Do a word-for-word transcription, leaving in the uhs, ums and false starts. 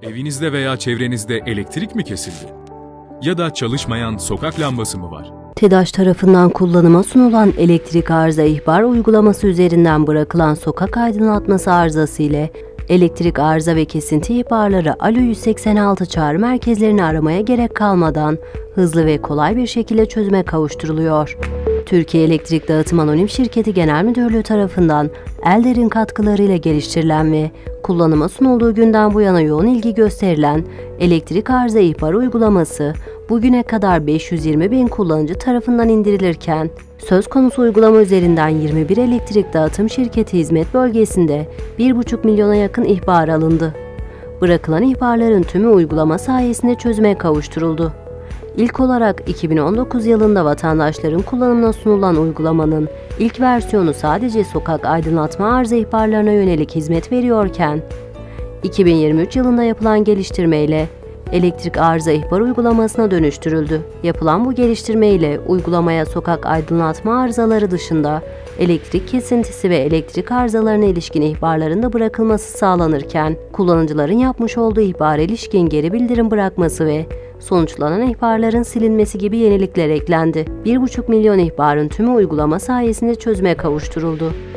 Evinizde veya çevrenizde elektrik mi kesildi? Ya da çalışmayan sokak lambası mı var? TEDAŞ tarafından kullanıma sunulan elektrik arıza ihbar uygulaması üzerinden bırakılan sokak aydınlatması arızası ile elektrik arıza ve kesinti ihbarları Alo yüz seksen altı çağrı merkezlerini aramaya gerek kalmadan hızlı ve kolay bir şekilde çözüme kavuşturuluyor. Türkiye Elektrik Dağıtım Anonim Şirketi Genel Müdürlüğü tarafından Elder'in katkılarıyla geliştirilen ve kullanıma sunulduğu günden bu yana yoğun ilgi gösterilen elektrik arıza ihbar uygulaması bugüne kadar beş yüz yirmi bin kullanıcı tarafından indirilirken, söz konusu uygulama üzerinden yirmi bir elektrik dağıtım şirketi hizmet bölgesinde bir buçuk milyona yakın ihbar alındı. Bırakılan ihbarların tümü uygulama sayesinde çözüme kavuşturuldu. İlk olarak iki bin on dokuz yılında vatandaşların kullanımına sunulan uygulamanın ilk versiyonu sadece sokak aydınlatma arıza ihbarlarına yönelik hizmet veriyorken, iki bin yirmi üç yılında yapılan geliştirmeyle elektrik arıza ihbar uygulamasına dönüştürüldü. Yapılan bu geliştirme ile uygulamaya sokak aydınlatma arızaları dışında elektrik kesintisi ve elektrik arızalarına ilişkin ihbarların da bırakılması sağlanırken, kullanıcıların yapmış olduğu ihbara ilişkin geri bildirim bırakması ve sonuçlanan ihbarların silinmesi gibi yenilikler eklendi. bir buçuk milyon ihbarın tümü uygulama sayesinde çözüme kavuşturuldu.